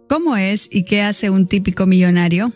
¿Cómo es y qué hace un típico millonario?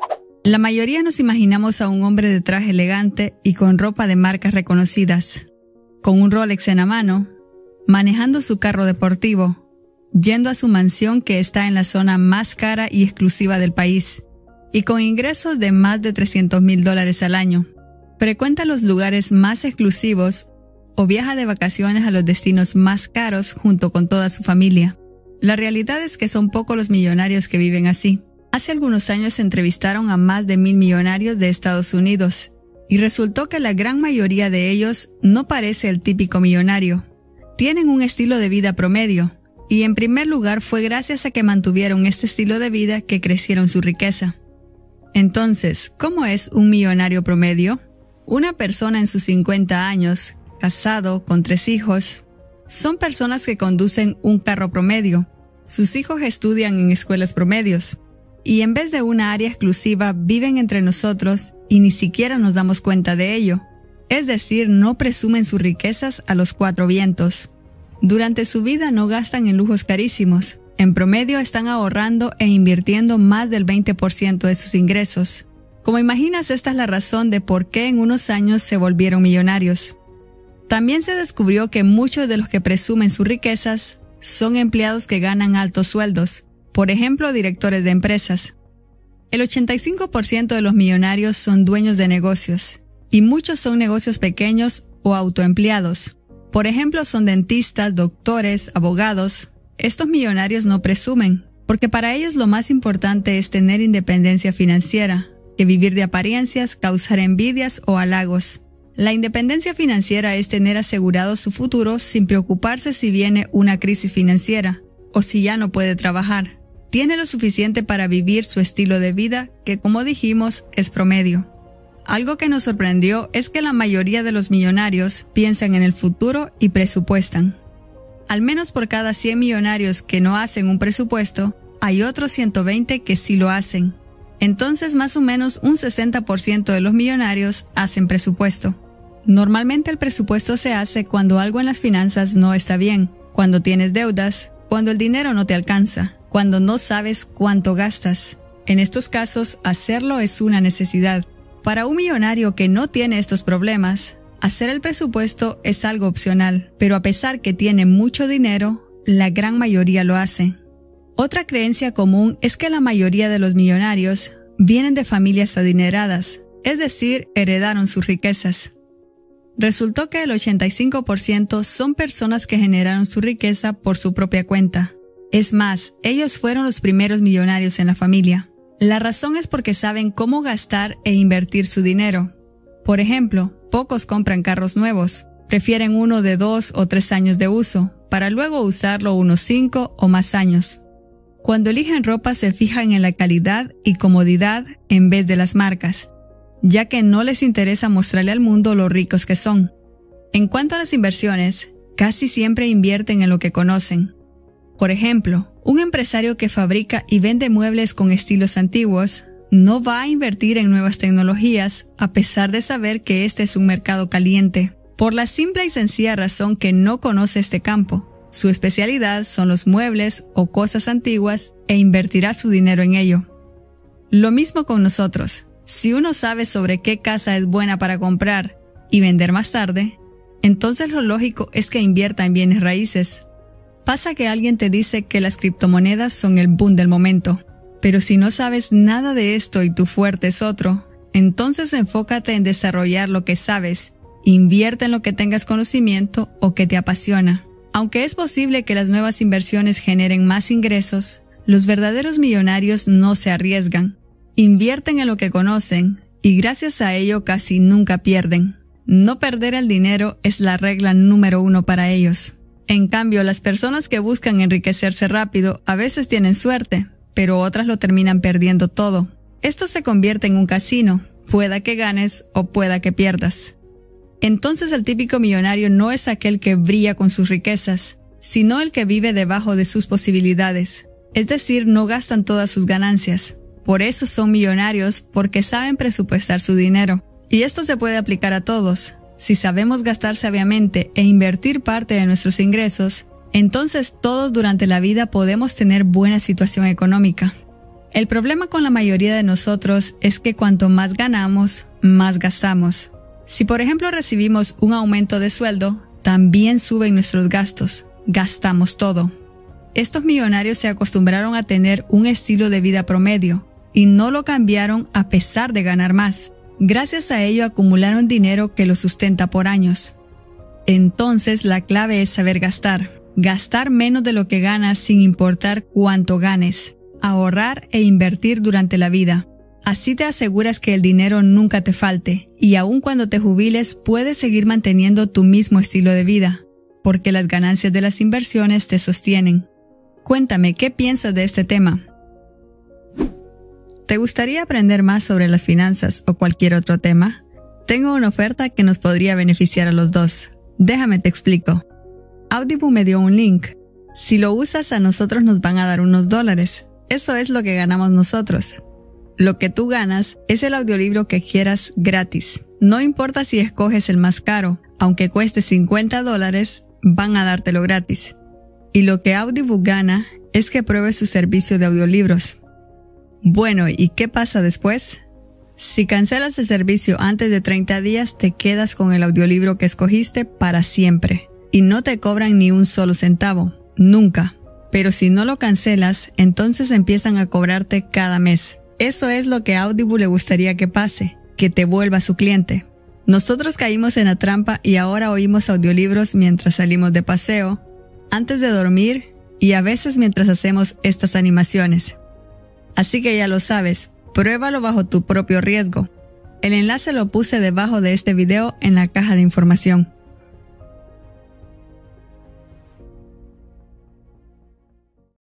La mayoría nos imaginamos a un hombre de traje elegante y con ropa de marcas reconocidas, con un Rolex en la mano, manejando su carro deportivo, yendo a su mansión que está en la zona más cara y exclusiva del país, y con ingresos de más de $300,000 al año. Frecuenta los lugares más exclusivos o viaja de vacaciones a los destinos más caros junto con toda su familia. La realidad es que son pocos los millonarios que viven así. Hace algunos años se entrevistaron a más de 1,000 millonarios de Estados Unidos y resultó que la gran mayoría de ellos no parece el típico millonario. Tienen un estilo de vida promedio y en primer lugar fue gracias a que mantuvieron este estilo de vida que crecieron su riqueza. Entonces, ¿cómo es un millonario promedio? Una persona en sus 50 años, casado, con 3 hijos. Son personas que conducen un carro promedio. Sus hijos estudian en escuelas promedios. Y en vez de una área exclusiva, viven entre nosotros y ni siquiera nos damos cuenta de ello. Es decir, no presumen sus riquezas a los 4 vientos. Durante su vida no gastan en lujos carísimos. En promedio están ahorrando e invirtiendo más del 20% de sus ingresos. Como imaginas, esta es la razón de por qué en unos años se volvieron millonarios. También se descubrió que muchos de los que presumen sus riquezas son empleados que ganan altos sueldos, por ejemplo, directores de empresas. El 85% de los millonarios son dueños de negocios, y muchos son negocios pequeños o autoempleados. Por ejemplo, son dentistas, doctores, abogados. Estos millonarios no presumen, porque para ellos lo más importante es tener independencia financiera, que vivir de apariencias, causar envidias o halagos. La independencia financiera es tener asegurado su futuro sin preocuparse si viene una crisis financiera o si ya no puede trabajar. Tiene lo suficiente para vivir su estilo de vida que, como dijimos, es promedio. Algo que nos sorprendió es que la mayoría de los millonarios piensan en el futuro y presupuestan. Al menos por cada 100 millonarios que no hacen un presupuesto, hay otros 120 que sí lo hacen. Entonces, más o menos un 60% de los millonarios hacen presupuesto. Normalmente el presupuesto se hace cuando algo en las finanzas no está bien, cuando tienes deudas, cuando el dinero no te alcanza, cuando no sabes cuánto gastas. En estos casos, hacerlo es una necesidad. Para un millonario que no tiene estos problemas, hacer el presupuesto es algo opcional, pero a pesar que tiene mucho dinero, la gran mayoría lo hace. Otra creencia común es que la mayoría de los millonarios vienen de familias adineradas, es decir, heredaron sus riquezas. Resultó que el 85% son personas que generaron su riqueza por su propia cuenta. Es más, ellos fueron los primeros millonarios en la familia. La razón es porque saben cómo gastar e invertir su dinero. Por ejemplo, pocos compran carros nuevos, prefieren uno de 2 o 3 años de uso, para luego usarlo unos 5 o más años. Cuando eligen ropa se fijan en la calidad y comodidad en vez de las marcas, ya que no les interesa mostrarle al mundo lo ricos que son. En cuanto a las inversiones, casi siempre invierten en lo que conocen. Por ejemplo, un empresario que fabrica y vende muebles con estilos antiguos no va a invertir en nuevas tecnologías a pesar de saber que este es un mercado caliente, por la simple y sencilla razón que no conoce este campo. Su especialidad son los muebles o cosas antiguas e invertirá su dinero en ello. Lo mismo con nosotros. Si uno sabe sobre qué casa es buena para comprar y vender más tarde, entonces lo lógico es que invierta en bienes raíces. Pasa que alguien te dice que las criptomonedas son el boom del momento, pero si no sabes nada de esto y tu fuerte es otro, entonces enfócate en desarrollar lo que sabes, invierte en lo que tengas conocimiento o que te apasiona. Aunque es posible que las nuevas inversiones generen más ingresos, los verdaderos millonarios no se arriesgan. Invierten en lo que conocen y gracias a ello casi nunca pierden. No perder el dinero es la regla número 1 para ellos. En cambio, las personas que buscan enriquecerse rápido a veces tienen suerte, pero otras lo terminan perdiendo todo. Esto se convierte en un casino, pueda que ganes o pueda que pierdas. Entonces el típico millonario no es aquel que brilla con sus riquezas, sino el que vive debajo de sus posibilidades. Es decir, no gastan todas sus ganancias. Por eso son millonarios, porque saben presupuestar su dinero. Y esto se puede aplicar a todos. Si sabemos gastar sabiamente e invertir parte de nuestros ingresos, Entonces todos durante la vida podemos tener buena situación económica. El problema con la mayoría de nosotros es que cuanto más ganamos, más gastamos. Si por ejemplo recibimos un aumento de sueldo, también suben nuestros gastos. Gastamos todo. Estos millonarios se acostumbraron a tener un estilo de vida promedio y no lo cambiaron a pesar de ganar más. Gracias a ello acumularon dinero que los sustenta por años. Entonces la clave es saber gastar. Gastar menos de lo que ganas sin importar cuánto ganes. Ahorrar e invertir durante la vida. Así te aseguras que el dinero nunca te falte y aun cuando te jubiles puedes seguir manteniendo tu mismo estilo de vida, porque las ganancias de las inversiones te sostienen. Cuéntame, ¿qué piensas de este tema? ¿Te gustaría aprender más sobre las finanzas o cualquier otro tema? Tengo una oferta que nos podría beneficiar a los dos. Déjame te explico. Audible me dio un link. Si lo usas, a nosotros nos van a dar unos $. Eso es lo que ganamos nosotros. Lo que tú ganas es el audiolibro que quieras gratis. No importa si escoges el más caro, aunque cueste $50, van a dártelo gratis. Y lo que Audible gana es que pruebes su servicio de audiolibros. Bueno, ¿y qué pasa después? Si cancelas el servicio antes de 30 días, te quedas con el audiolibro que escogiste para siempre. Y no te cobran ni un solo centavo. Nunca. Pero si no lo cancelas, entonces empiezan a cobrarte cada mes. Eso es lo que a Audible le gustaría que pase, que te vuelva su cliente. Nosotros caímos en la trampa y ahora oímos audiolibros mientras salimos de paseo, antes de dormir y a veces mientras hacemos estas animaciones. Así que ya lo sabes, pruébalo bajo tu propio riesgo. El enlace lo puse debajo de este video en la caja de información.